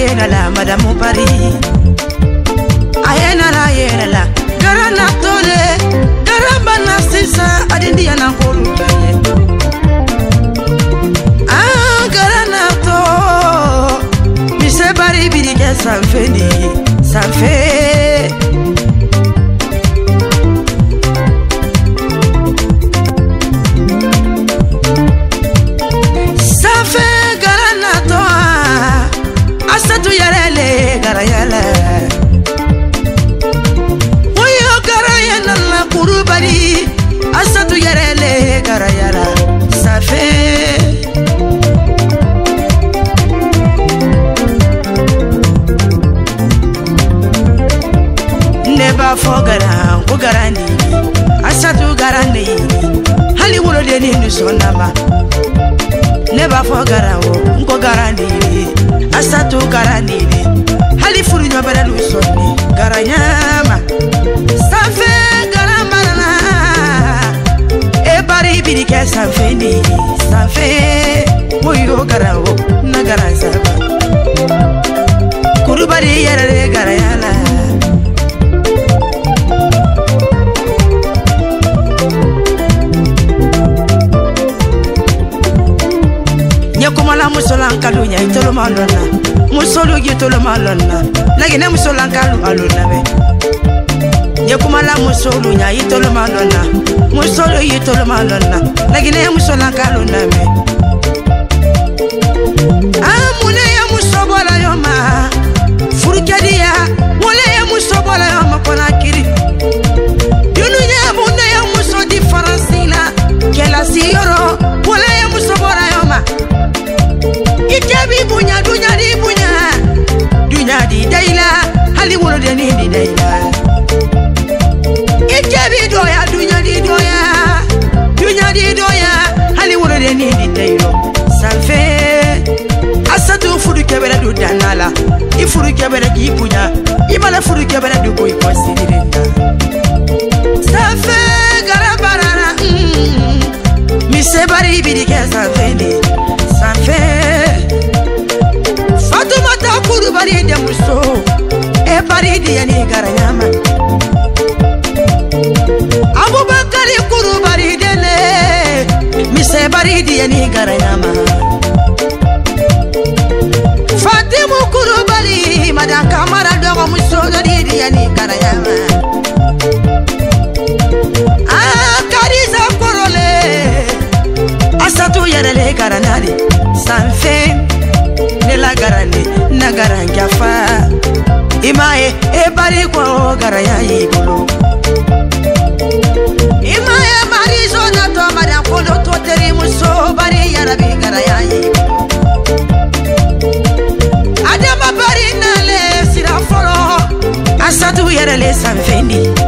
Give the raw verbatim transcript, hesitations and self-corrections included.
yena la Madame Paris ayena la yena la garana tole garamba na sisa adindi na kolu ah garana to mi se bari biri ke sanfeni sanfe sanfe garana to asatu yarele garayala kurubari asatu yarele garayara safe neba fogara ko garani asatu garani hali wuro de ni nusonama neba fogara ko garani asatu garani hali furu nyobere lusoni garanyama safe bari biri ke sanfeni sanfe moyo garawo na garanza kurubari yarare garayala nyakumala musolan kalunya itolo malona musolo gitolo malona lagine musolan kalu alona be nyakumala musolo nya itolo malona musolo yitolo malona lagine musolan kalona me amune ya musobola yoma furukedia wole ya musobola yoma konakiri yununya bunde ya muso differencina kela siyoro wole ya musobola yoma ikebi bunya dunya di bunya dunya di daila hali wolo de ni di daila ikebi doya dunya di doya dunya di doya hali wuro de ni di dailo sanfe asatu furu kebere du danala ifuru kebere ki bunya ibala furu kebere du boy considerenda sanfe garabarana mm, mi se bari bidi ke sanfe ni sanfe Fatuma ta kuru bari de muso e bari di yani garanyama Abubakari kuru bari dele mise bari di yani garanyama Fatimu kuru bari madan kamara dogo muso di di yani garanyama Ah kariza korole asatu yarele garanali sanfe ne la garani na garanja fa imae e bari ko garaya ibulu Imaya marizo na to madan kono to teri muso bari yarabi garayayi Adama bari na le sira foro asatu yarele sanfendi